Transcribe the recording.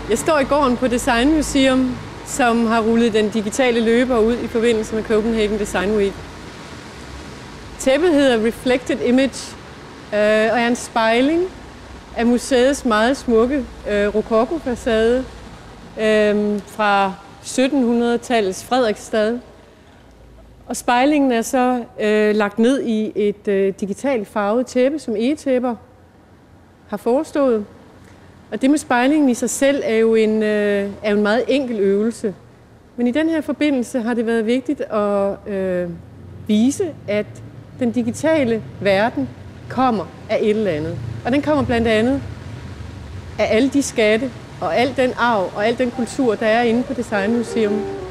Jeg står i gården på Designmuseum, som har rullet den digitale løber ud i forbindelse med Copenhagen Design Week. Tæppet hedder Reflected Image og er en spejling af museets meget smukke rococo-facade fra 1700-tallets Frederiksstad. Og spejlingen er så lagt ned i et digitalt farvet tæppe, som egetæpper har forestået. Og det med spejlingen i sig selv er jo en meget enkel øvelse. Men i den her forbindelse har det været vigtigt at vise, at den digitale verden kommer af et eller andet. Og den kommer blandt andet af alle de skatte og al den arv og al den kultur, der er inde på Designmuseum.